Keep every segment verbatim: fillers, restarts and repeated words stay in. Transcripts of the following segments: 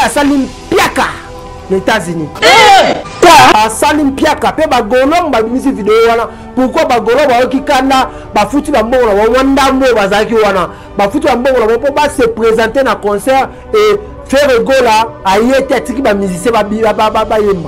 asali piaka les États-Unis. Asali piaka pe ba golong ba bimisi vidéo wana. Pourquoi ba golong ba ki kanda ba futi ba mbongo na ba ndambo bazaki wana. Ba futi ba mbongo na ba se présenter na concert et Ferregola a été tiki ba musicien ba ba ba ba yemba.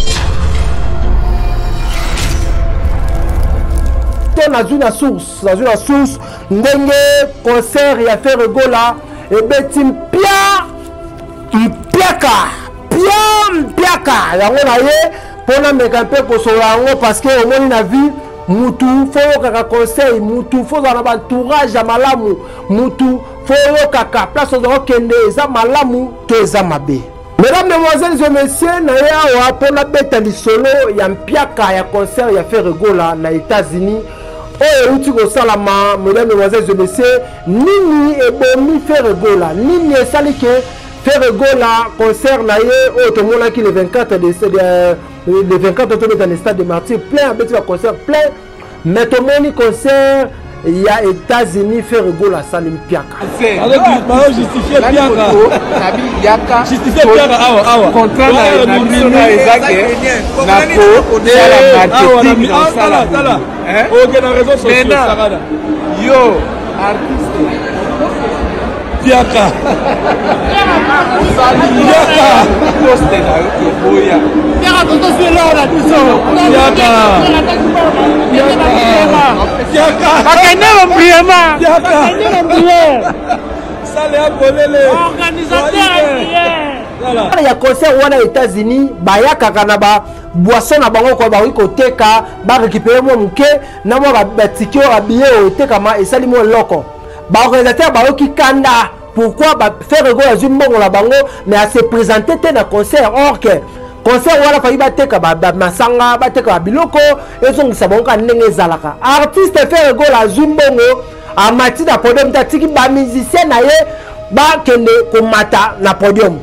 Dans une source, dans une source, ndenge concert ya Ferregola et betim pia piaka pia piaka yango na ye pona meka mpe ko solango parce que au moins na vie mutu faut kaka conseil mutu faut na ba entourage ya malamu mutu faut kaka place au kende za malamu to za mabe. Mesdames, Mesdemoiselles et Messieurs, na ya wa pona beta lisolo ya piaka ya concert ya Ferregola na États-Unis. Oh, où tu salama, mesdames, mesdemoiselles et messieurs, nini et bomi Ferregola, nini et salike Ferregola concert na ye, oh, tout le monde qui le vingt-quatre de le vingt-quatre octobre dans le stade de Martyrs, plein, avec le concert plein, mais tout le monde concert, il y a États-Unis Ferregola salim piaka. Alors, tu justifier piaka. Justifier piaka, awa, awa. Contrat na na ezake na ko la marketing na sala. Ok, na réseau social Sarada. Yo, artiste. Piaka. Piaka. Poste na yo boya. Piaka toto sur l'or biso. Piaka. Piaka. Bakene mbriema. Piaka. Bakene mbriema. Sale abolele. Organisateur. Il y a concert aux États-Unis, baya kakana ba boisson na bango ko ba wi ko teka ba récupérer mo muke na mo ba tiki o billet o teka ma et sali mo loko. Ba organisateur ba ki kanda pourquoi ba faire go azum mbongo la bango mais à se présenter te na concert or que concert wala fa iba teka ba masanga ba teka biloko et son sabonka ndenge zalaka. Artiste faire go la zumbongo a mati na podium ta tiki ba musicien na ye ba kende ko mata na podium.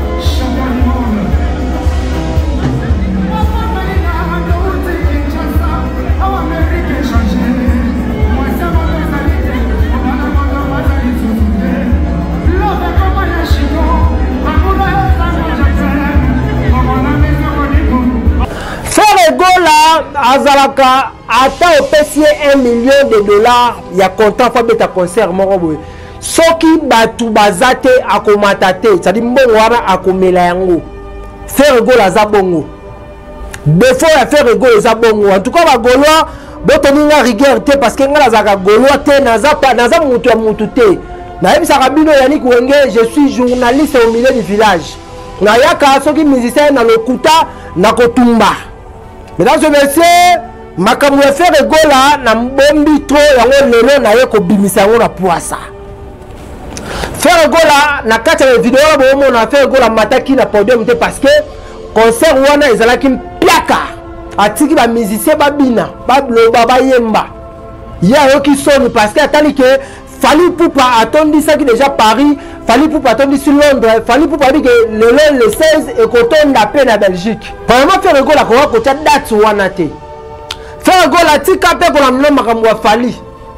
Ferregola azalaka ata opesiye un million de dollars ya content fa beta concert moko boye soki batu bazate akomata te c'est-à-dire mbongo wana akomela yango Ferregola za bongo defo ya Ferregola za bongo en tout cas ba goloa botoninga rigueur te parce que ngala zaka goloa te naza pa naza mutu ya mutu te na ebisaka bino yani kuwenge je suis journaliste au milieu du village na yaka soki musicien na lokuta na kotumba. Mesdames et messieurs, makambo ya Ferregola na mbombi tro yango lelo na ye ko bimisa yango na poasa. Ferregola na kati ya vidéo ba mo na Ferregola mataki na podium te parce que concert wana ezalaki piaka. Atiki ba musicien ba bina, ba bloba ba yemba. Ya yo ki soni parce que atali que Fally Ipupa atondi ça qui déjà Paris, Fally Ipupa atondi sur Londres, Fally Ipupa dit que le le seize et koton da peine à Belgique. Vraiment Ferregola ko ko ta date wana te. Ferregola tika pe ko la no makambo ya Fally.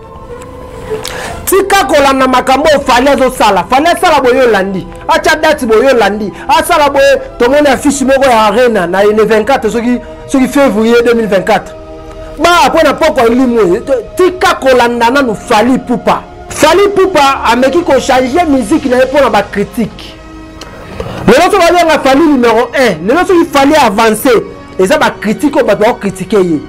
Tika ko la na makambo Fally azo sala. Fally sala boyo landi. Acha date boyo landi. Asala boyo to mona affiche moko ya arena na le vingt-quatre soki soki février deux mille vingt-quatre. Ba après na poko limu tika ko landa na no Fally Ipupa. Fally Ipupa ameki ko changer musique na pour na ba critique. Le loso ba nga Fally numéro un, le loso il fallait avancer et ça ba critique ko ba critiquer yi.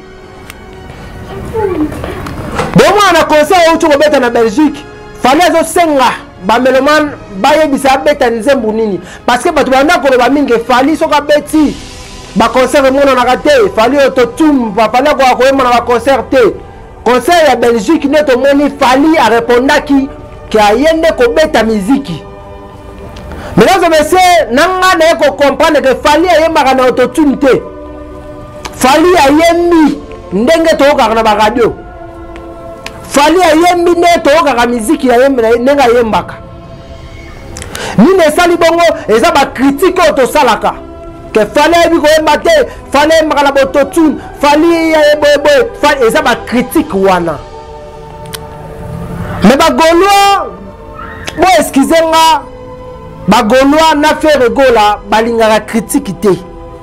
Bon moi na concert au to beta na Belgique, Fally azo senga ba meloman ba yebisa beta nzembu nini parce que batu banda ko ba mingi Fally soka beti ba concert mo na raté, Fally autotune ba Fally ko ko na ba concert te. Concert à Belgique n'est au moni Fally a répondu qui qui a yende ko beta musique. Mesdames et messieurs, nanga na ko comprendre que Fally a yemba na autotune te. Fally a yembi ndenge to ka na ba radio. Fally a yembi ne to ka musique ya yemba nenga yembaka. Ni ne sali bongo eza ba critique to salaka. Que Fally bi ko mate Fally makala bototune Fally ya bobo Fally eza ba critique wana mais ba golo bo excuser nga Bagolois na fait regola balingara critique te.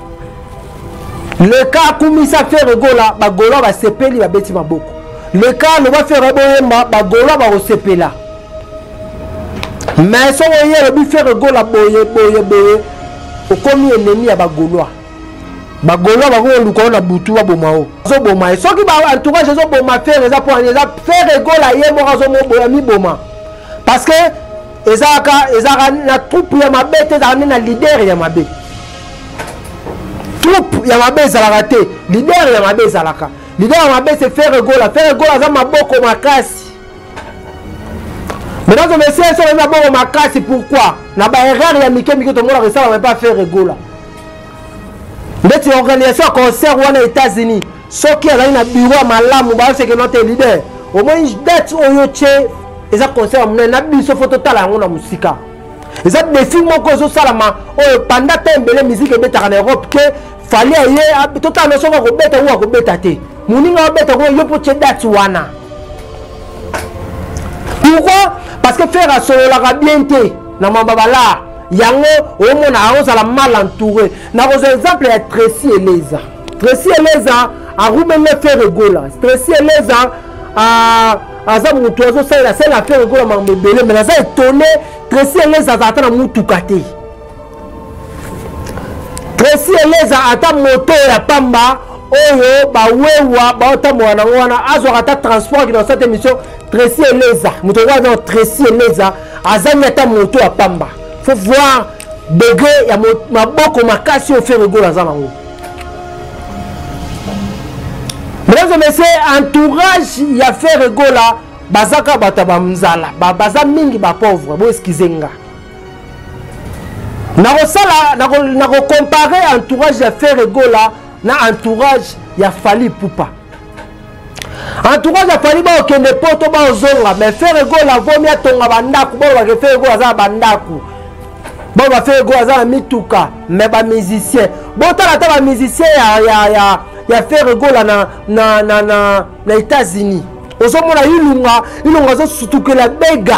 Le cas kumisa fait regola bagolois ba sepeli ba beti maboko. Le cas le va faire boyemba bagolois ba osepela. Mais so oye le bi faire regola boye boye boye o komi ennemi ya bagolois. Bagolois ba ko luko na butu ba bomao. So boma so ki ba entourage so boma faire eza pour eza faire regola ye mo razo mo boya mi boma. Parce que ezaka ezaka na troupe ya mabe te za na leader ya mabe. Troupe ya mabe ezalaka te, leader ya mabe ezalaka. Leader ya mabe c'est faire regola, faire regola za maboko makasi. Mesdames et messieurs, ça va maboko makasi pourquoi? Na ba erreur ya mike mike to mona que ça va pas faire regola. Ndeti organisation concert wana États-Unis, soki ala na bureau malamu ba c'est que notre leader. Au moins date oyo che eza concert mona na biso photo tala yango na musika. Eza défi moko zo salama o pendant tembele musique ebeta en Europe que fallait aller totalement so ko beta ou ko beta te. Muninga beta ko yo po che date wana. Pourquoi? Parce que faire solo la bien te na mambabala yango o mona on sala mal entouré. Na ko exemple ya Tracy Eleza. Tracy Eleza a rumene faire regola. Tracy Eleza a aza mutu azo sala sala faire regola mambebele mais aza étonné Tracy Eleza ata na mutuka te. Tracy Eleza ata moto ya pamba oyo ba wewa ba ota mwana wana azo ata transport dans cette émission Tracy Eleza muto wa dans Tracy Eleza azanya ata moto ya pamba. Faut voir degré ya maboko makasi au faire regola za nango. Mesdames et messieurs, entourage ya faire regola bazaka bataba mzala ba baza mingi ba pauvre bo excusenga. Nako sala nako nako comparer entourage ya faire regola na entourage ya Fally Ipupa. Entourage ya Fally ba okende poto ba ozonga mais faire regola vomi atonga bandaku bo ba faire regola za bandaku. Bon va faire regola za mituka mais ba musicien. Bon tala ta ba musicien ya ya ya ya faire regola na na na na na États-Unis. Osomona ilunga ilunga zo sutukela bega.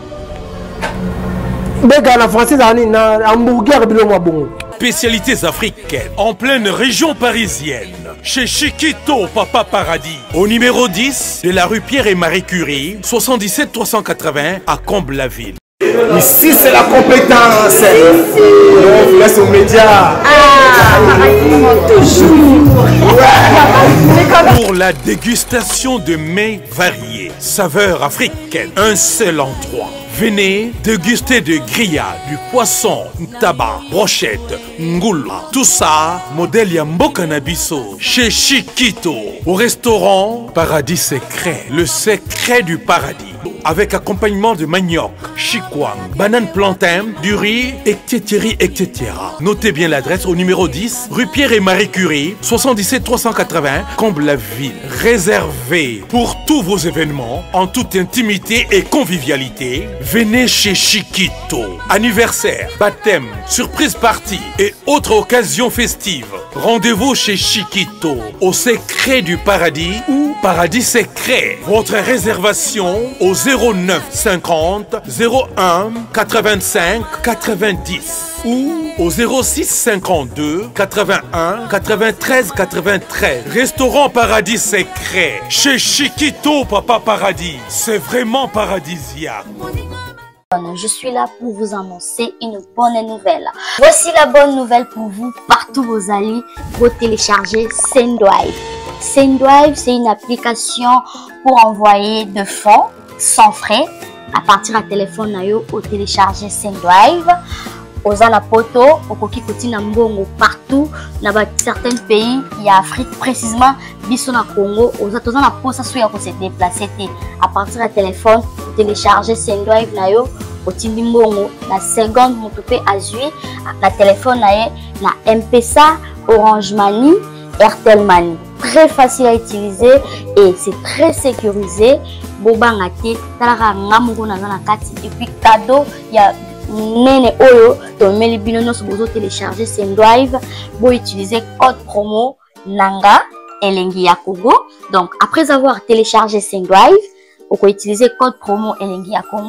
Bega na français na hamburger biloma bongo. Spécialités africaines en pleine région parisienne. Chez Chiquito Papa Paradis. Au numéro dix de la rue Pierre et Marie Curie, soixante-dix-sept trois cent quatre-vingts à Comble-la-Ville. Ici c'est la compétence. On vous laisse aux médias. Ah, toujours. Pour la dégustation de mets variés, saveurs africaines, un seul endroit. Venez déguster de grillades, du poisson, tabac, brochette, ngoula. Tout ça, modèle Yambo Canabiso, chez Chiquito, au restaurant Paradis Secret, le secret du paradis. Avec accompagnement de manioc, chikwang, banane plantain, du riz, et cetera et cetera. Notez bien l'adresse au numéro dix, rue Pierre et Marie Curie, soixante-dix-sept trois cent quatre-vingts, Comble-la-Ville. Réservé pour tous vos événements, en toute intimité et convivialité. Venez chez Chiquito. Anniversaire, baptême, surprise party et autres occasions festives. Rendez-vous chez Chiquito, au secret du paradis ou Paradis Secret. Votre réservation au zéro neuf cinquante zéro un quatre-vingt-cinq quatre-vingt-dix ou au zéro six cinquante-deux quatre-vingt-un quatre-vingt-treize quatre-vingt-treize. Restaurant Paradis Secret chez Chiquito Papa Paradis. C'est vraiment paradisiaque. Je suis là pour vous annoncer une bonne nouvelle. Voici la bonne nouvelle pour vous, partout vos alliés, vous téléchargez Sendwave. Sendwave, c'est une application pour envoyer de fonds sans frais à partir du téléphone nayo au télécharger Sendwave. Oza na poto, okoki koti na mbongo partout na ba certains pays y a Afrique précisément biso na Congo oza toza na posa so ya ko se déplacer té à partir du téléphone télécharger Sendwave nayo otindi mbongo na seconde motope azui na téléphone naye na M P S A, Orange Money, Airtel Money. Très facile à utiliser et c'est très sécurisé. Bobanga té talaka ngamoko na na kati et puis cadeau y a nene oyo to meli bino no bozo télécharger Sendwave bo utiliser code promo nanga elengi ya Congo. Donc après avoir téléchargé Sendwave, vous pouvez utiliser code promo elengi ya Congo,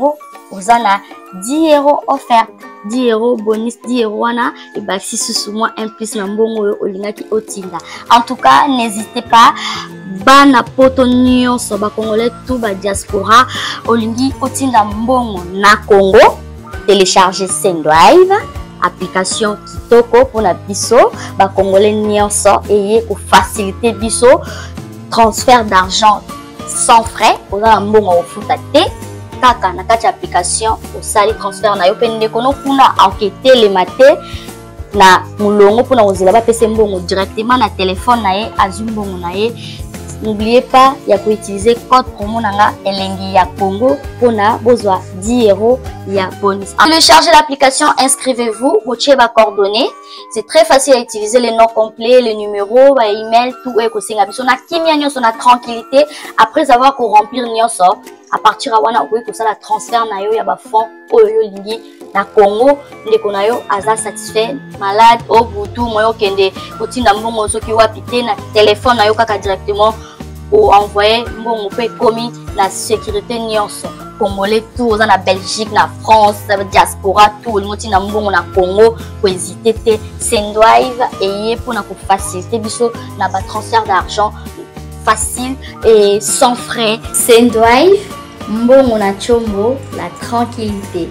ozana dix euros offert, dix euros bonus, dix euros wana et bah si sous moi un plus na mbongo olinga ki otinda. En tout cas, n'hésitez pas bana poto nyonso ba congolais tout ba diaspora olingi otinda mbongo na Congo, télécharger Sendrive, application kitoko pour la biso ba congolais nyonso et pour faciliter biso transfert d'argent sans frais oza mbongo ofuta te kaka na kati application osali transfert na yo pende kono kuna enquêter les maté na mulongo pona ozela ba pese mbongo directement na téléphone na ye azumbongo na ye. N'oubliez pas, il y a utiliser code promo nanga elengi ya Congo pour na bozwa dix euros ya bonus. Téléchargez l'application, inscrivez-vous, vous avez vos coordonnées. C'est très facile à utiliser, les noms complets, les numéros, les emails, tout est possible. On a kimia nyonso na tranquillité après avoir qu'on remplir nyonso. À partir de wana okoki kosala transfert na yo ya ba fonds oyo lingi na Congo ndeko na yo aza satisfait malade au butu moyo kende otinda mbongo soki wapi te na téléphone na yo kaka directement ou envoyer mbongo pe komi na sécurité nyonso congolais tout oza na Belgique na France diaspora tout limoti na mbongo na Congo ko hésiter te Sendrive et pour na ko faciliter biso na ba transfert d'argent facile et sans frais. Sendrive, mbongo na chombo, la tranquillité.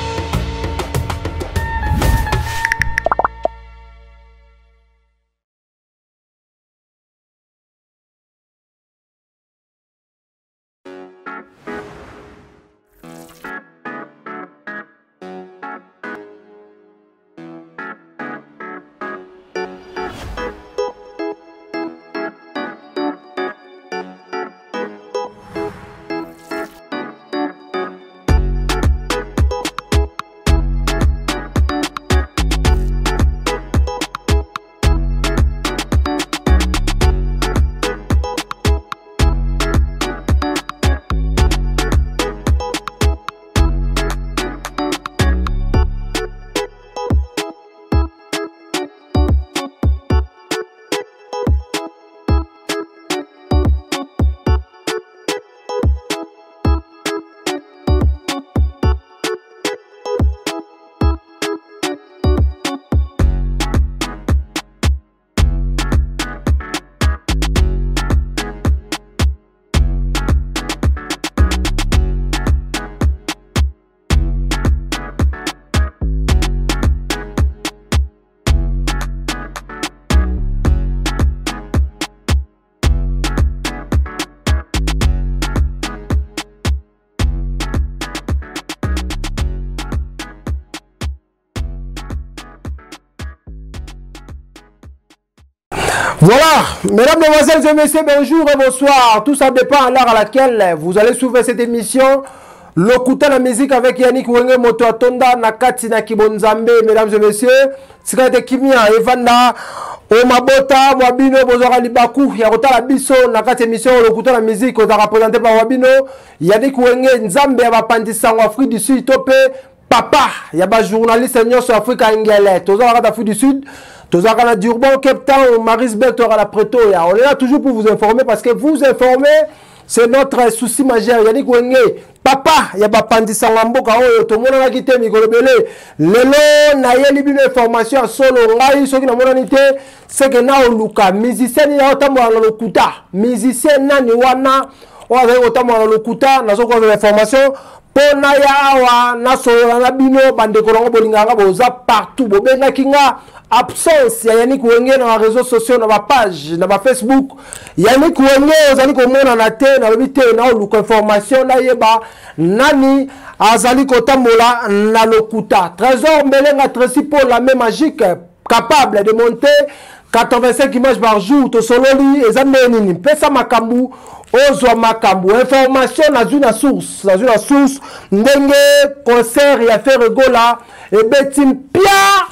Voilà, mesdames, mesdemoiselles et messieurs, bonjour et bonsoir. Tout ça dépend à l'heure à laquelle vous allez suivre cette émission. Lokuta la musique avec Yannick Wenge Moto Atonda, Nakati na Kibonzambe, mesdames et messieurs. Sikate Kimia, Evanda, Omabota, Wabino, Bozora Libaku, Yarota la Bisso, Nakati émission, Lokuta la musique, on a représenté par Wabino, Yannick Wenge, Nzambe, Abapandisa, Afrique du Sud, Topé, Papa, Yaba journaliste sur Afrique Angele, Toza Afrique du Sud. Tous à Durban, Cape Town, Marisbel, à la Pretoria. On est là toujours pour vous informer parce que vous informer, c'est notre souci majeur. Yannick Wenge, papa, il y a pas pandi sangambo ka oyo to mona na kité mikolo belé. Lelo na yeli bino information solo ngai soki na mona nité, c'est que na oluka musicien ya otambo na lokuta. Musicien nani wana wa za otambo na lokuta na soko za information. Pona ya awa na solo na bino bande kolongo bolinganga boza partout bobenga kinga absence ya Yannick Wenge na réseaux sociaux na ba page na ba Facebook. Yannick Wenge ozali komona na te na lobité na oluka information na yeba nani azali kotambola na lokuta. Trésor Mbelenga Tracy pour la même magique capable de monter quatre-vingt-cinq images par jour to sololi ezamenini pesa makambu ozwa makambu information na zuna source na zuna source ndenge concert ya faire gola et betim pia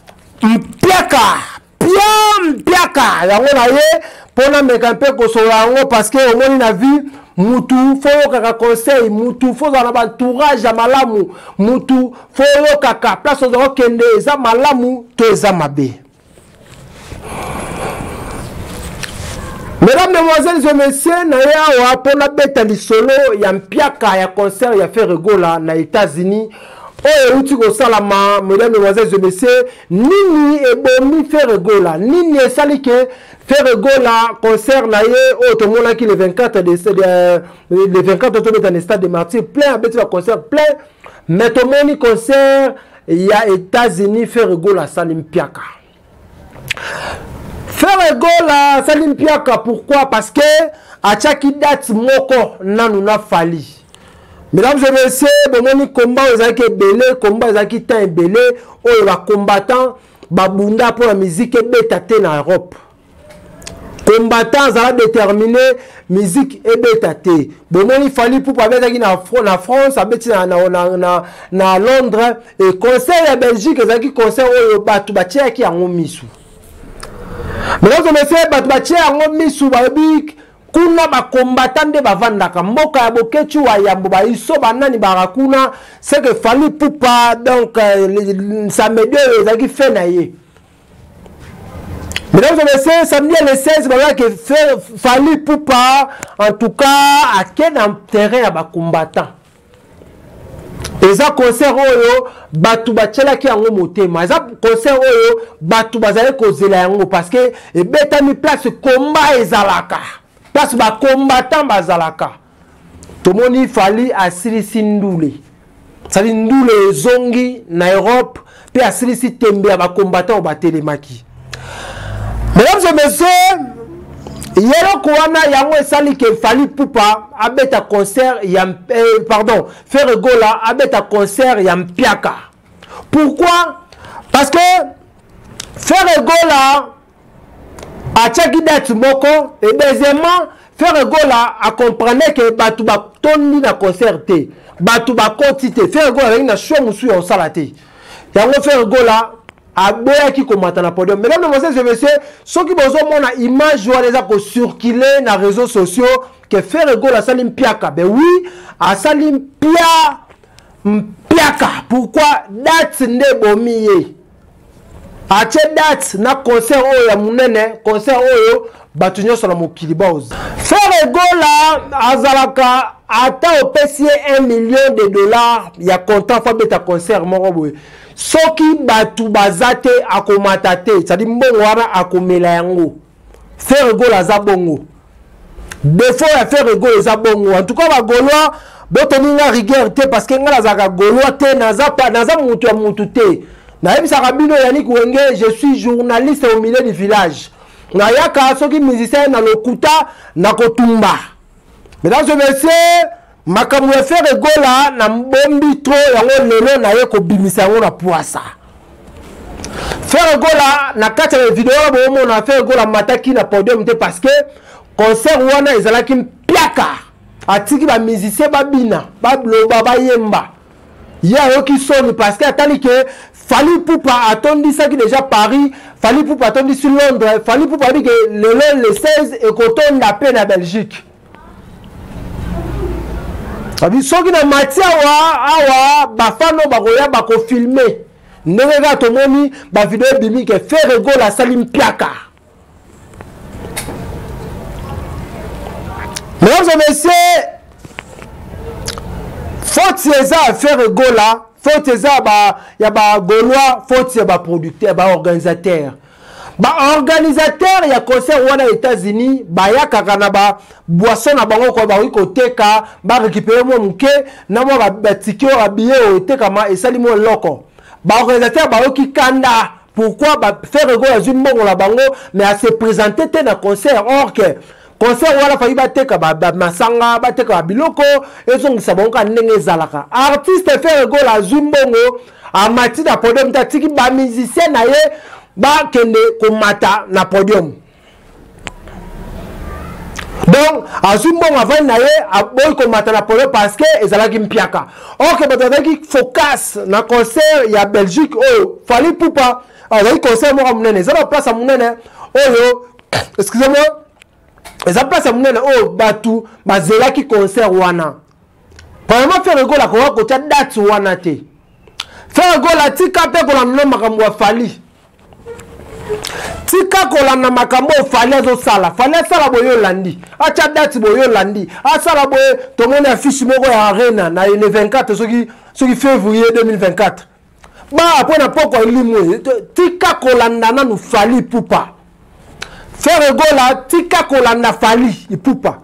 mpiaka pia mpiaka yango na ye pona meka mpe kosola yango parce que omoni na vie mutu fo kaka conseil mutu fo za na ba entourage ya malamu mutu fo kaka place ozo kende eza malamu to eza mabe. Mesdames, Mesdemoiselles et Messieurs, nayawa pona beta lisolo ya mpiaka ya concert ya Ferregola na États-Unis. Oye uti ko salama, Mesdames, Mesdemoiselles et Messieurs, nini ebomi Ferregola, nini esali ke Ferregola concert na ye o to mona ki le vingt-quatre de le vingt-quatre to beta na stade de Martyrs plein beta concert plein, mais to moni concert ya États-Unis Ferregola sali mpiaka. Ferregola salim piaka, pourquoi? Parce que à chaque date moko nanu na fali. Mesdames et messieurs, bomoni combat ezaki belé, combat ezaki temps belé, o ba combattant babunda pour la musique ebeta na Europe. Combattant za déterminé musique ebeta te. Bomoni fali pour pas betaki na na France, abeti na na na na Londres et concert ya Belgique ezaki concert o batu ba tcheki yango misu. Mesdames et messieurs, batbache yango misu babi kuna ba combattant de bavandaka mboka ya bokechu wa yambo ba iso banani barakuna c'est que Fally Ipupa donc euh, ça me dit ezaki fait na ye. Mesdames et messieurs, samedi le seize ba que Fally Ipupa en tout cas a quel intérêt à ba combattant. Eza concert oyo batu bachela ki yango motema. Eza concert oyo batu bazale kozela yango parce que e beta mi place combat ezalaka. Place ba combattant bazalaka. Tomoni Fally asilisi ndule. Sali ndule zongi na Europe pe asilisi tembe ba combattant ba telemaki. Mesdames et messieurs, yelo kuwana yango esali ke Fally Ipupa abeta concert ya eh, pardon Ferregola abeta concert ya mpiaka. Pourquoi? Parce que Ferregola a chaki date moko et deuxièmement Ferregola a comprenait que batu ba toni na concert te batu ba quantité Ferregola na show musu ya osala te yango Ferregola aboya ki komata na podium. Mesdames, Mesdemoiselles et Messieurs, ceux qui bozo mona image wa les a ko circuler na réseaux sociaux que Ferregola salim piaka. Ben oui, a salim pia mpiaka. Pourquoi? Date nde bomiye. A che date na concert oyo ya munene, concert oyo batu nyoso na mokili boz. Ferregola azalaka ata opesiye un million de dollars ya content fa beta concert moko boye. Soki batu bazate akomata te, c'est-à-dire mbongo wana akomela yango. Ferregola za bongo. Defo ya Ferregola za bongo. En tout cas ba Gaulois botoni nga rigueur te parce que nga nazaka Gaulois te naza pa naza mutu ya mutu te. Na yebisa kabino Yannick Wenge, je suis journaliste au milieu du village. Na yaka soki musicien na lokuta na kotumba. Mesdames et messieurs, makambo ya Ferregola na mbombi tro yango lelo na ye ko bimisa yango na poasa. Ferregola na kati ya video ba mo na Ferregola mataki na podium te parce que concert wana ezalaki mpiaka. Atiki ba musicien ba bina, ba bloba ba yemba. Ya yo ki soni parce que atali que Fally Ipupa atondi ça qui déjà Paris, Fally Ipupa atondi sur Londres, Fally Ipupa dit que lelo le seize et koton la peine à Belgique. Abi soki na matia wa awa bafano bakoya bako filmer ndenge ga tomoni ba vidéo bimi ke Ferregola salim piaka. Mesdames et messieurs, faut eza Ferregola, faut eza ba ya ba Gaulois, faut eza ba producteur, ba organisateur. Ba organisateur ya concert wana États-Unis ba ya kaka na ba boisson na bango ko ba wiko teka ba récupérer mo muke na mo ba batike o billet o teka ma esali mo loko. Ba organisateur ba oki kanda pourquoi ba Ferregola azui mbongo la bango mais à se présenter te na concert or que concert wana fa iba teka ba, ba masanga ba teka ba biloko ezongisa bango ka ndenge ezalaka. Artiste Ferregola azui mbongo a mati na podium ta tiki ba musicien na ye ba kende komata na podium. Donc azumbo avant na ye aboy komata na podium parce que ezalaki mpiaka. Ok bataki focus na concert ya Belgique oh Fally Ipupa azali concert mo munene za place munene oyo excusez-moi eza place munene oh batu bazelaki concert wana. Vraiment Ferregola ko ko ta date wana te. Ferregola tika pe ko na makambo ya Fally. Si tika kolanda makambo fali azosala fali asala boyo landi acha date boyo landi asala boyo tomone affiche moko ya arena na le vingt-quatre soki soki février deux mille vingt-quatre ba après na poko limu tika kolanda na nous fali pupa faire gola tika kolanda fali ipupa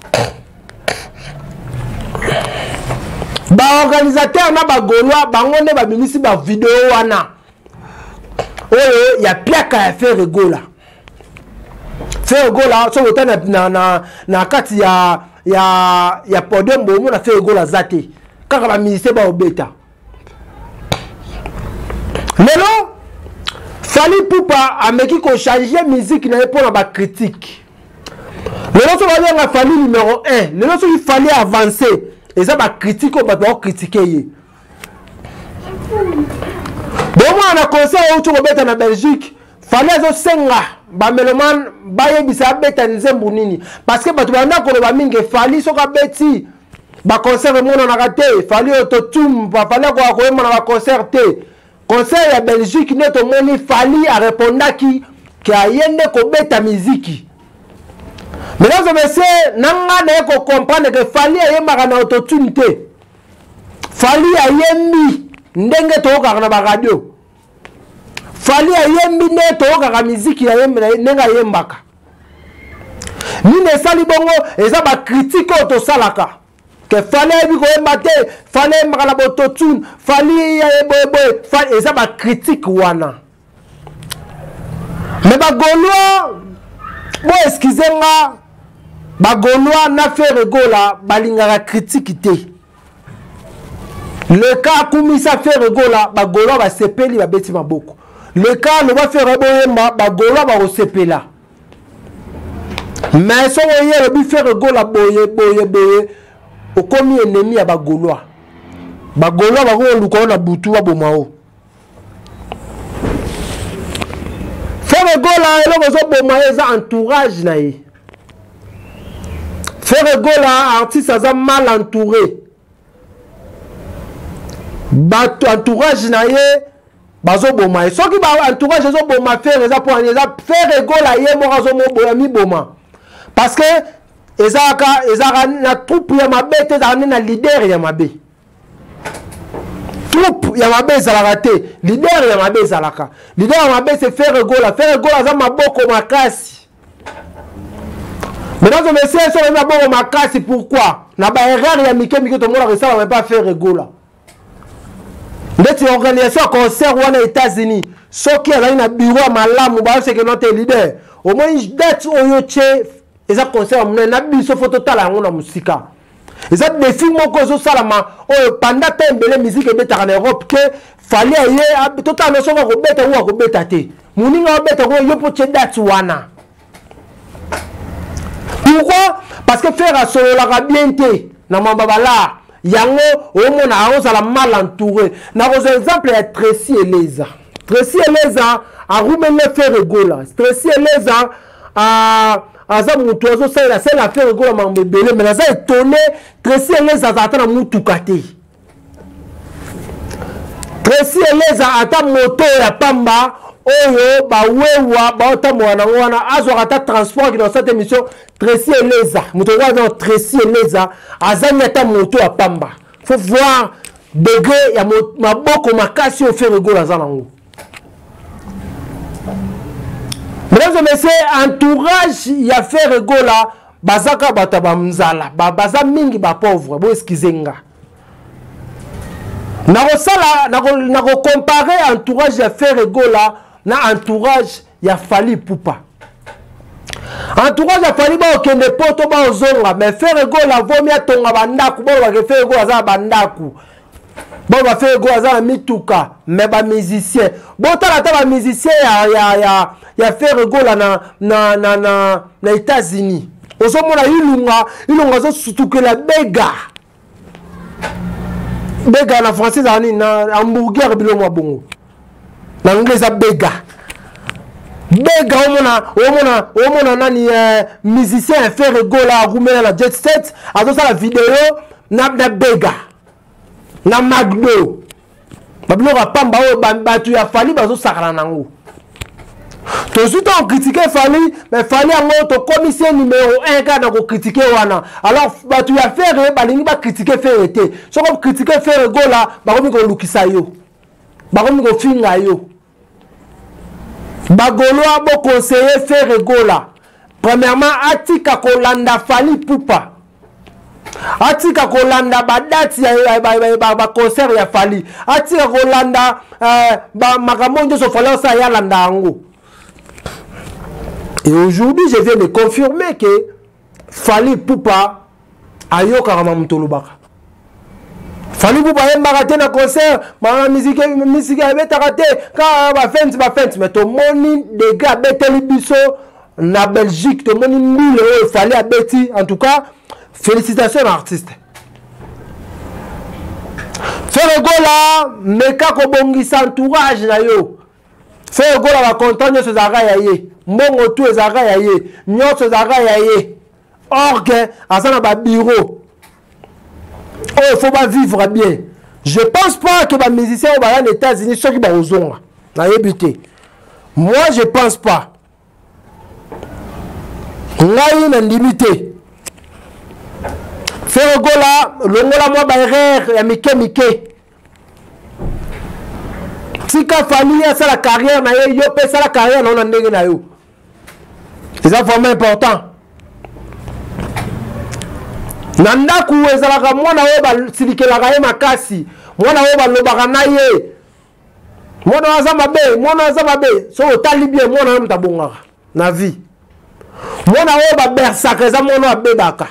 ba organisateur na ba golwa bango ne ba minisi ba vidéo wana oyo ya piaka ya faire gola faire gola so wotana na na na kati ya ya ya podium bo na faire gola zate kaka ba minisi ba obeta lelo fali pupa ameki ko changer musique na pour na ba critique lelo so ba nga fali numéro un lelo so il fallait avancer et ça ba critique on va critiquer ye bon moi na conseil au to beta na Belgique fallait zo senga ba meloman ba yebisa beta nzembu nini parce que batu banda ko ba mingi fali so ka beti ba concert mo na raté fali autotune ba fallait ko ko mo na ba concert te conseil ya Belgique ne to moni fali a répondaki ki ayende ko beta musique. Mesdames et messieurs, nanga na ko comprendre que fali ayemaka na autotune te. Fali ayembi ndenge to ka na ba radio. Fali ayembi ne to ka musique ya yemba nenga yembaka. Ni ne sali bongo eza ba critique to salaka. Que fali bi ko yemba te, fali yemaka na autotune, fali ayeboy fali eza ba critique wana. Mais ba golo bo excusez-moi Bagolwa na faire gola balingara critique te. Le cas kumisa faire gola bagolwa ba sepeli ba beti maboko. Le cas no va faire boyema bagolwa ba osepela. Mais so woye le bi faire gola boye boye boye o komi ennemi ya bagolwa. Bagolwa ba ko luko na butu wa bomao. Faire gola elo zo bomao za entourage na ye. Faire gola artiste aza mal entouré. Bato entourage na ye bazo boma. Soki ba entourage zo boma faire eza pour eza faire gola ye mo zo mo boya mi boma. Parce que ezaka ezaka na troupe ya mabe te za na leader ya mabe. Troupe ya mabe ezalaka te, leader ya mabe ezalaka. Leader ya mabe c'est faire gola, faire gola za maboko makasi. Mesdames et messieurs, sur le maboko makasi pourquoi? Na ba erreur ya mike mike to mona ça va pas faire gola. Ndeti organisation concert wana États-Unis. Soki ala na bureau malamu ba c'est que notre leader. Au moins date oyo che eza concert mona na biso photo tala ngona musika. Eza défi moko zo salama oyo pendant tembele musique ebeta en Europe que fallait aller totalement so ko beta ou ko beta te. Muninga beta ko yo po che date wana. Pourquoi? Parce que faire à solo la bien te na mambabala yango omona aoza la mal entouré. Na aux exemple ya Tracy Eleza. Tracy Eleza a rumene faire gola. Tracy Eleza a aza mutu azo sala c'est la faire gola mambebele mais aza étonné Tracy Eleza ata na mutu kate. Tracy Eleza ata moto ya pamba oyo ba wewa ba otamwa na wana azo ata transport dans cette émission Tracy Eleza moto wa dans Tracy Eleza azanya ata moto ya pamba faut voir degré ya maboko makasi au faire gola za nango. Mesdames et messieurs, entourage ya faire gola bazaka bata ba mzala ba baza mingi ba pauvre bo excusenga. Nako sala nako nako comparer entourage ya faire gola na entourage ya Fally Ipupa. Entourage ya Fally ba okende poto ba ozonga mais faire gola vomi atonga bandaku bo ba faire gola za bandaku. Bo ba faire gola za mituka mais ba musicien. Bo tala ta ba musicien ya ya ya ya faire gola na na na na, na États-Unis. Ozomona ilunga ilunga zo sutukela bega. Bega na français za ni na hamburger bilomwa bongo. Na anglais za bega. Bega omona omona omona nani euh, musicien faire gola rumena na jet set azo sa la vidéo na na bega. Na magdo. Babilo ka pamba o batu ya Fally bazo sakala nango. Tout de suite, on critiquait Fali, mais Fali a monté commissaire numéro un quand on critiqué Wana. Alors, bah, tu as fait, bah, il va critiquer Ferreté. Si on critique Ferrego là, bah, on va Lukisayo. Bah, on va Fingayo. Bah, Golo a beau conseiller Ferrego là. Premièrement, Atika Kolanda Fali Poupa. Atika Kolanda badati ya ba ba concert ya Fali. Atika Kolanda ba makamondo so Fali sa ya landa ngo. Et aujourd'hui, je viens de confirmer que Fali Poupa ayo karama mutolubaka. Fali Poupa yemba raté na concert, ma musique musique a beta raté ka ba fence ba fence mais to moni des gars beteli biso na Belgique to moni mille Fali a beti en tout cas. Félicitations à l'artiste. Ferrego là, meka ko bongisa entourage na yo. Ferrego là va content nyo sezaka ya ye. Mbongo tu ezaka ya ye. Nyo sezaka ya ye. Or que asana ba bureau. Oh, il faut pas vivre bien. Je pense pas que les musiciens au aux États-Unis ceux qui vont aux ondes. Moi, je pense pas. On a une limité. Ferrego là, l'ongola moi barrière ya mike mike. Tika Fali a sa la carrière na yo, yo pe sa la carrière na ndenge na yo. C'est ça vraiment important. Nanda ku ezalaka mwana we ba silikelaka ye makasi. Mwana we ba lobaka na ye. Mwana waza mabe, mwana waza mabe. So otali bien mwana mtabongaka na vie. Mwana we ba bersaka za mwana abebaka.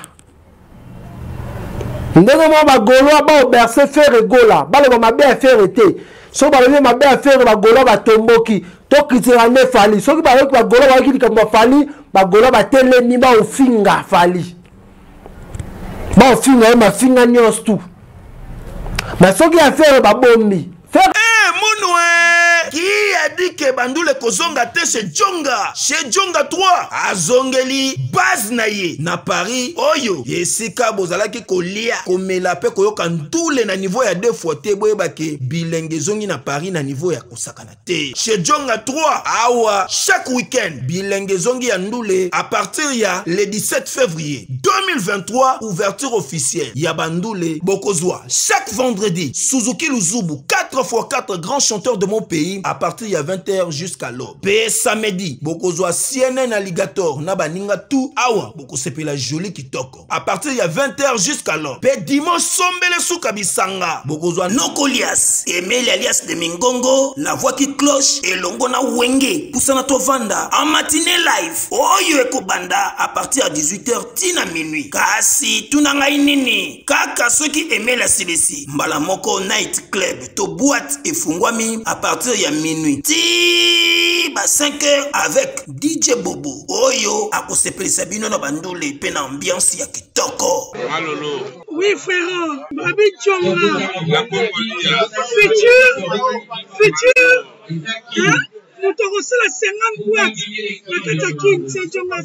Ndenge mo ba golo ba berse Ferrego là, ba le mabe faire té. So ba le mabe faire ba golo ba tomboki, to kitirane Fali. So ki ba ba golo ba ki comme Fali, ba golo ba tele ni ba ofinga Fali. Ba ofinga ma finga nyos tout. Mais so ki a faire ba bombi. Faire eh monoué qui a dit que Bandoule kozonga te chez Djonga, chez Djonga trois azongeli base na ye na Paris oyo yesika bozalaki kolia komela pe koyoka ndule na niveau ya deux fois te boyeba ke bilenge zongi na Paris na niveau ya kosakana te chez Djonga trois awa chaque week-end bilenge zongi ya ndule à partir ya le dix-sept février deux mille vingt-trois ouverture officielle ya Bandoule bokozwa chaque vendredi Suzuki Luzubu quatre fois quatre grands chanteurs de mon pays à partir de vingt heures jusqu'à l'aube. P samedi, bokozwa C N N Alligator na baninga tout awa boko sepela joli kitoko. À partir de vingt heures jusqu'à l'aube. P dimanche sombele souka bisanga. Bokozwa Nokolias, Emile alias de Mingongo, la voix qui cloche et longo na wenge poussana tovanda en matinée live. Oyo ekobanda à partir de dix-huit heures tina minuit. Kasi tunanga inini. Kaka ceux qui aimaient la silesi. Mbala moko night club to boîte et fungwami à partir de minuit. Ti ba cinq heures avec D J Bobo. Oyo akosepeli sabino na Bandoule pe na ambiance ya kitoko. Malolo. Oui frère, Babi Djonga. Futur, futur. Hein? Nous te recevons la cinquante boîtes. La Katakin, c'est Djonga.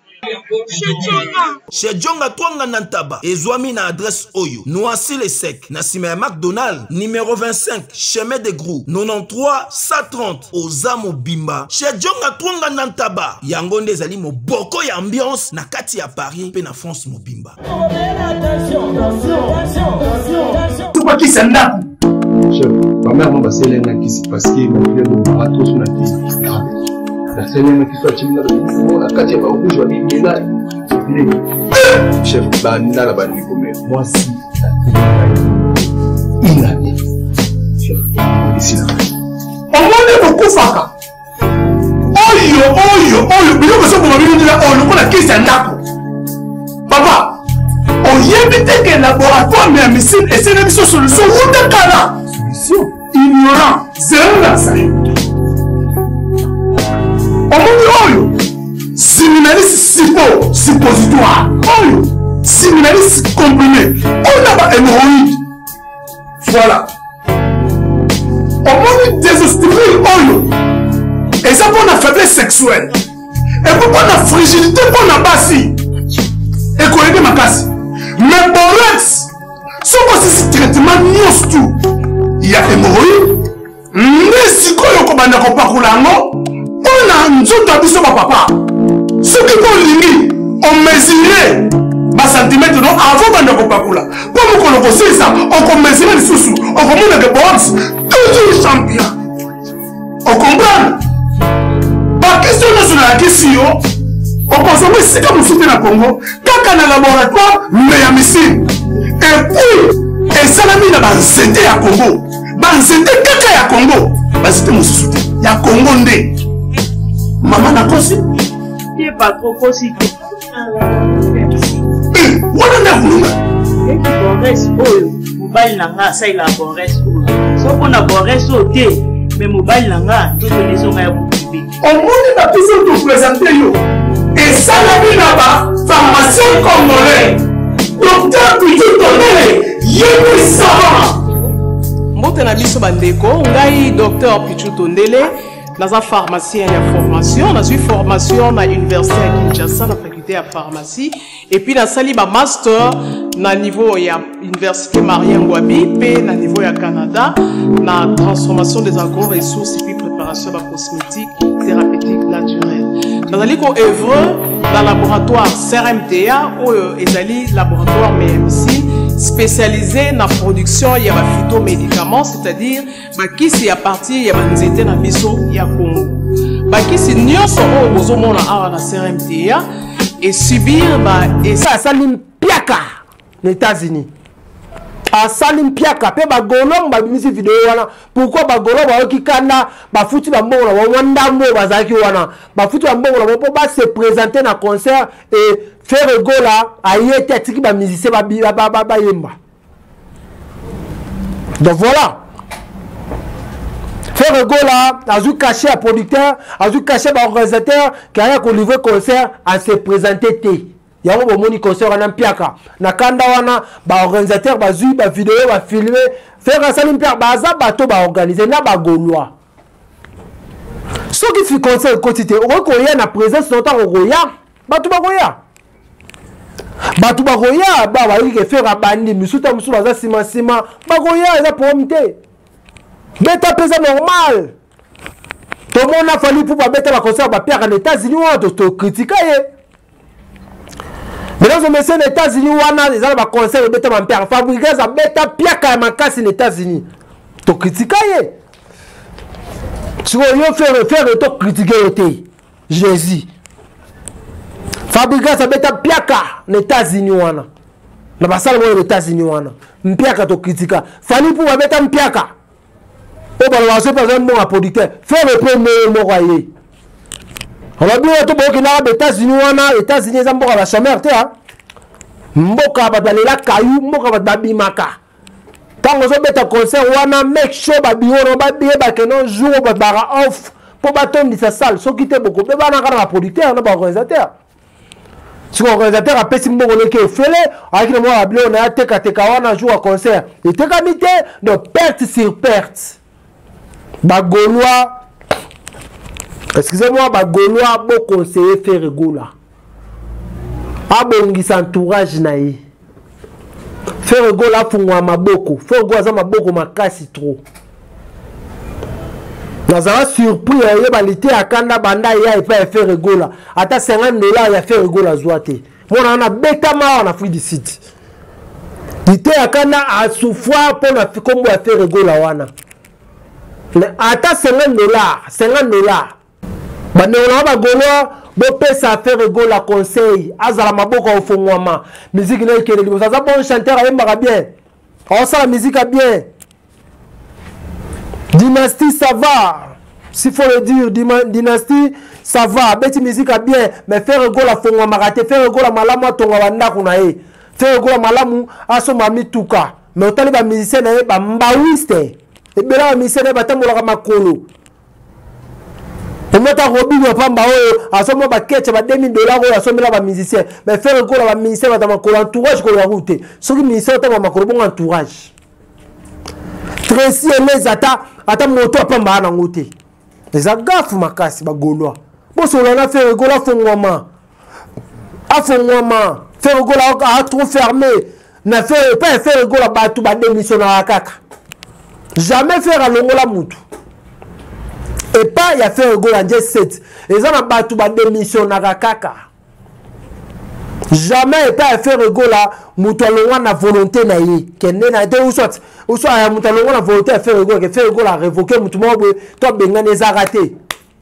Chez Djonga Twanga Nantaba, Ezwami na adresse Oyo, Noisy les Secs, Nassime McDonald, numéro vingt-cinq, chemin de Grou, quatre-vingt-treize cent trente, Ozamo Bimba. Chez Djonga Twanga Nantaba, Yangonde Zali mo boko ya ambiance, na kati ya Paris, pe na France mo Bimba. Tout pas qui s'en a. Chef, ma mère m'a passé l'un qui s'est passé, ma fille de marathon sur la piste. La semaine qui soit chimina de la katia ba rouge wa bibela chef banda la bandi comme moi si il a dit chef ici là on va beaucoup faka oyo oyo oyo bilo ko so ko mabilo ndila oyo ko na kisa ndako papa oyebite que laboratoire mais missile et c'est une solution ou de kala solution ignorant zéro la ça. Oyo, séminaliste suppo, suppositoire. Oyo, séminaliste comprimé. On a pas hémorroïde. Voilà. On dit désostérile. Oyo. Et ça pour la faiblesse sexuelle. Et pour la fragilité pour la bassi. Et qu'on aide ma casse. Mais borax, si on passe ce traitement, il y a hémorroïde. Mais si on a un peu de nzoto biso ba papa soki ko lingi on mesurer ba centimètre non avant bande ko pakula pour mo ko ko ça on ko mesurer les sous on ko mona de boxe toujours champion on comprend ba question nationale question on consomme c'est comme soutien na Congo kaka na laboratoire mais ya missile et puis et salami na ba nzete ya Congo ba nzete kaka ya Congo ba c'était mon soutien ya Congo ndé maman na kosi qui est pas trop kosi eh wala na kulunga et qui Boris oyo mobile nanga ça il a Boris so pona Boris oté mais mobile nanga tout les gens ya bubi on monte na piso to présenter yo et salami na ba pharmacien congolais docteur Pichu Tondele yebi savant mbote na biso bandeko ngai docteur Pichu Tondele dans un pharmacien de formation, dans une formation à l'université à Kinshasa, dans la faculté de pharmacie, et puis dans un master dans niveau de l'université Marien Ngouabi, puis dans niveau de Canada, dans la transformation des agro-ressources et puis préparation de la cosmétique thérapeutique naturelle. Dans un œuvre dans le laboratoire C R M T A, ou le laboratoire M M C, spécialisé dans la production de phytomédicaments, c'est-à-dire qui c'est à partir de nzete na biso ya Congo. Bakisi nyonso o bozomona awa na C R M T A et subir ba et ça salim piaka aux États-Unis. A salim piaka pe ba golom ba bimisi vidéo wana. Pourquoi ba golom ba okikana ba futi ba mbongo na wanda mo bazaki wana. Ba futi ba mbongo na po ba se présenter na concert et faire gola ayete atiki ba musicien ba ba ba ba yemba. Donc voilà. Faire gola, a dû cacher à producteur, a dû cacher à organisateur qui a livré concert à se présenter. Il y a un moni concert en Ampiaka. Nakanda wana, ba organisateur, ba zui, ba vidéo, ba filmer. Faire un salim piaka, ba za bateau, ba organiser, na ba gaulois. Ce qui fait concert quotidien, on reconnaît la présence longtemps au Roya, ba tout ba Roya. Ba tout ba Roya, ba ba y faire un bandi, misuta musu ba za sima sima, ba Roya, il a pour monter. Beta pesa normal. Tout le monde a fallu pour beta la concert ba pierre en États-Unis ou to critiquer. Mais dans le monsieur aux États-Unis wana les gens ba concert beta ba pierre fabriquer ça beta pierre ka makasi aux États-Unis. To critiquer. Si on veut faire faire to critiquer oté. Jésus. Fabriquer ça beta pierre ka aux États-Unis wana. Na ba sala aux États-Unis wana. Mpiaka to critiquer. Fallu pour beta mpiaka. On va lancer par exemple un producteur. Faire le premier mot royer. On va bien tout bon qui n'a pas États-Unis wana États-Unis ça mboka la chambre te hein. Mboka ba balela kayu mboka ba babimaka. Quand on se met à concert wana make sure ba biwo ba biye ba que non jour ba bara off pour ba tomber sa salle. So quitter beaucoup. Mais ba na kana producteur na ba organisateur. Si l'organisateur a payé mbongo leke fele avec le moi ablo na teka teka wana jour à concert. Et teka mité de perte sur perte. Bagolois, excusez-moi, Bagolois, bon conseiller faire gola. Abongi s'entourage naï. Faire gola fungwa maboko. Faire gola za maboko makasi trop. Nazara surpris ya balité akanda banda ya et pas faire gola. Ata cinquante dollars ya faire gola zoate. Mona na beta ma na fui du site. Dité akanda a souffrir pour na kombo ya faire gola wana. Ata cinquante dollars, cinquante dollars. Bande on va golo, bo pesa faire gola conseil, azala maboko au fongwama. Musique na ekele libo. Ça bon chanteur ayemba bien. On sait la musique a bien. Dynastie ça va. S'il faut le dire, dynastie ça va. Beti musique a bien, mais faire gola fongwama raté, faire gola malamu tonga wanda kunae. Faire gola malamu aso mami tuka. Mais autant les musiciens na ba mbawiste. Et bien là, le ministère va t'amener à Makolo. Et moi, tu as Robin, tu as pas à ce moment, tu as deux mille dollars à ce moment, tu musicien. Mais faire le coup, le ministère va t'amener à entourage pour la route. Ce qui est ministère, tu as un entourage. Tracy et les atta, atta moto à pas mal en route. Les agafes, ma casse, ma gaulois. Bon, si on a fait le gola, font moi. A font moi. Faire le gola, à trop fermé. N'a fait pas faire le gola, bah, tout va démissionner à la caca. Jamais faire à l'ongola moutou. et pas ya faire gola jet set eza na batu ba démission na kaka jamais pas faire gola mutu alongwa na volonté na ye kende na te ou soit ou soit ya mutu alongwa na volonté à faire gola que faire gola révoquer mutu mo to benga ne za raté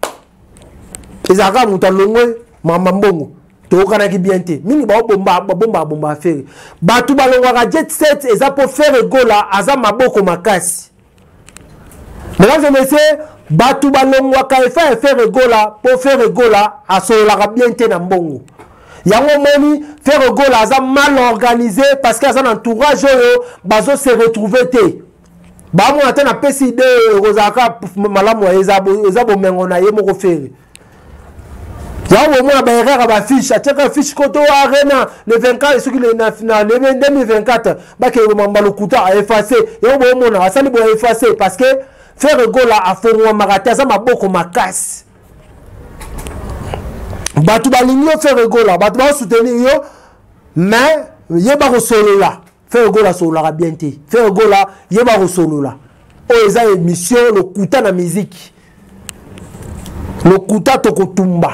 ezaka mutu alongwe mama mbongo to kana ki bien te mingi ba bomba bomba bomba faire batu balongwa ka jet set eza pour faire gola aza maboko makasi. Mesdames et messieurs, batu balongwa ka faire faire gola pour faire gola asola bien te na mbongo. Yango moni faire gola aza mal organisé parce que aza entourage yo bazo se retrouver te. Ba mo atena pesi idée rozaka malamu ezabo ezabo mengo na ye moko faire. Yango mo na ba erreur ba fiche, ateka fiche koto arena le vingt-quatre ce qui le na final le deux mille vingt-quatre ba ke mamba lokuta a effacer. Yango mo na asali bo effacer parce que faire gola a fongwa marata za maboko makasi. Batu balingi faire gola, batu ba soutenir yo, mais yeba ko solo la. Faire gola solo la bien te. Faire gola yeba ko solo la. O eza émission le kuta na musique. Le kuta to kotumba.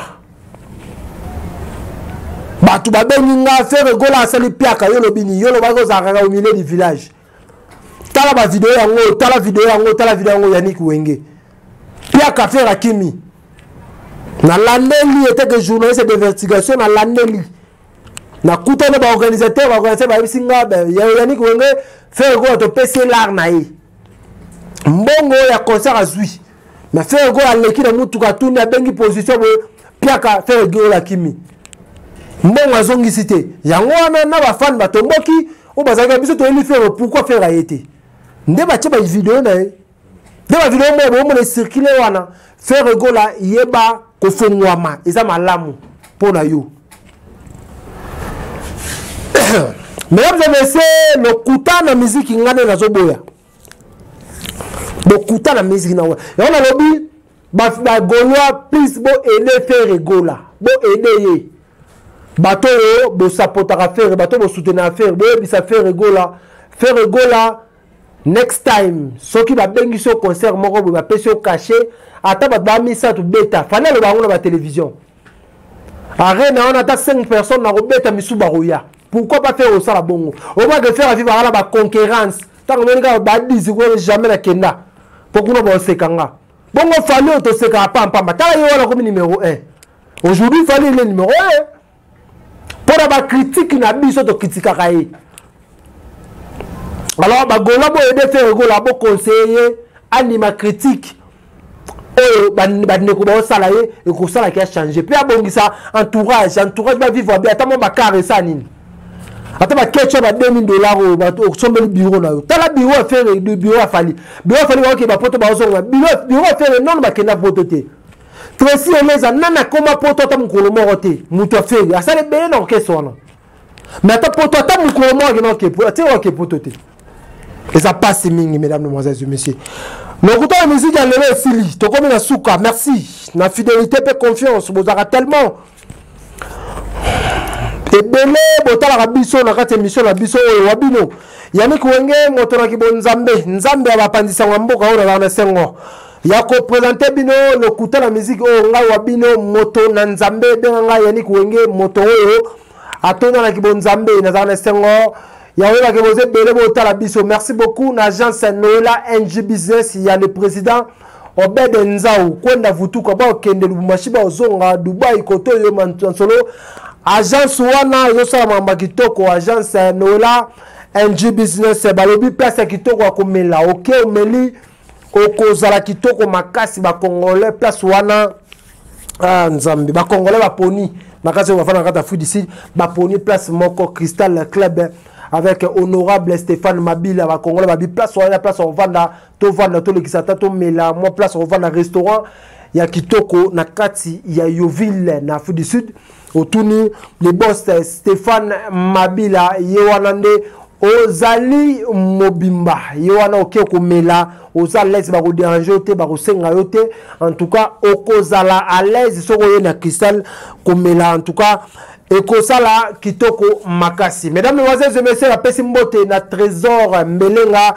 Batu ba beninga faire gola asali piaka yo lobini yo lo ba ko zakaka au milieu du village. Tala ba vidéo yango, tala vidéo yango, tala vidéo yango Yannick Wenge. Piaka faire akimi. Na landeli était que journaliste d'investigation na landeli na kutana ba organisateur ba organisateur ba bisinga ba Yannick Wenge faire go to P C l'art na ye mbongo ya concert azui mais faire go aleki na mutu ka tuni abengi position bo piaka faire go la kimi mbongo azongi cité yango wana na ba fan ba tomboki o bazaka biso to eli faire pourquoi faire ayete nde ba tsheba vidéo na ye nde ba vidéo mo bo mo circuler wana faire go la yeba kofongwama eza malamu pona yo. Mesdames et messieurs, le kuta na musique ngane na zoboya. Le kuta na musique na wa. Et on a lobby ba ba Gaulois please bo aider faire gola. Bo aider ye. Bato yo bo sapota faire, bato bo soutenir faire, bo bisa faire gola. Faire gola next time. Soki ba bengi so concert moko bo ba pesi o caché. Ata ba ba misa tu beta fana le bango na ba télévision arena on attaque cinq personnes na robeta misuba roya pourquoi pas faire ça la bongo au moins de faire vivre à la concurrence tant que nga ba dix ko jamais na kenda pourquoi ba sekanga bongo fallait to seka pam pam tala yo la comme numéro un aujourd'hui fallait le numéro un pour la critique na biso to critique kaye alors ba gola bo aider faire gola bo conseiller anima critique oh badne ko ba sala ye e ko sala ki a changer puis abongisa entourage entourage ba vivre bien atamo ba caressa nini ata ba ketcho ba deux mille dollars o ba to sombeli bureau na yo tala bureau faire de bureau afali bureau afali ba ke ba poto ba zonga bureau bureau faire non ba kena poto te Tracy eleza nana koma poto ta mukolo moko te muto faire asale be na ke sona mais ata poto ta mukolo moko na ke poto te o ke poto te et ça passe mingi mesdames mesdemoiselles et messieurs. Le coup de musique à l'élevé Sili, to comme na souka, merci. Na fidélité et confiance, vous avez tellement. Et belé, botala rabiso na kati émission na biso o wabino. Yannick Wenge motora ki bonzambe, nzambe abapandisa mboka o na sengo. Ya ko présenter bino le coup de la musique o nga wabino moto na nzambe benga Yannick Wenge moto o atona na ki bonzambe na na sengo. Yaoula que vous êtes belé botala biso. Merci beaucoup l'agence Noela N G Business, il y a le président Obed Nzao kwenda vutuka ba okende Lubumbashi ba ozonga Dubai koto yo mansolo agence wana yo sala mamba kitoko agence Noela N G Business balobi place kitoko akomela OK omeli okozala kitoko makasi ba congolais place wana ah nzambi ba congolais ba poni makasi ba fana kata food ici ba poni place moko Crystal Club avec honorable Stéphane Mabila va Congolais va bi place on la place on vanda to vanda to le kisata to mela moi place on vanda restaurant ya kitoko na kati ya Yoville na Afrique du Sud otuni le boss Stéphane Mabila yewanande ozali mobimba yewana oke ko mela ozali l'aise ba ko déranger te ba ko senga yote en tout cas okozala à l'aise soko yo na cristal ko mela en tout cas et que ça là kitoko makasi. Mesdames, mesdemoiselles et messieurs, la Pessimbote na trésor Melenga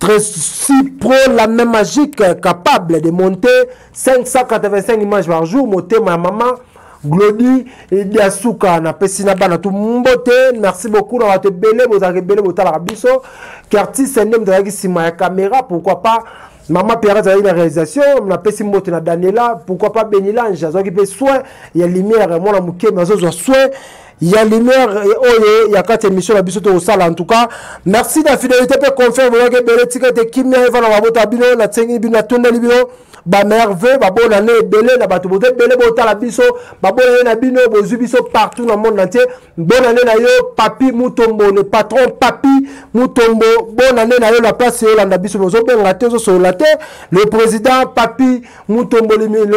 Tracy Pro, la même magique, capable de monter cinq cent quatre-vingt-cinq images par jour. Monter ma maman, Glody et Diasuka, na pesina bana tout mbote. Merci beaucoup d'avoir été belé, vous avez belé, vous avez biso. Quartier Sendem de la caméra, pourquoi pas. Maman Pierre a eu la réalisation, on a pessi mbote na Daniela, pourquoi pas Benilange, j'ai qui fait soin, il y a lumière, moi la mouké, mais j'ai soin. Il y a lumière, il y a quatre émissions la bisoto au salle en tout cas. Merci de la fidélité pour confirmer vous avez belé ticket qui m'a fait la boîte à bino, la tsengi bino, la tonne bino, ba merveille, ba bonne année belé, la bateau bote belé bota la biso, ba bonne année na bino, bozu biso partout dans le monde entier. Bonne année na yo, Papi Mutombo, le patron Papi Mutombo. Bonne année na yo, la place c'est la biso, bozo ben la terre sur la terre. Le président Papi Mutombo.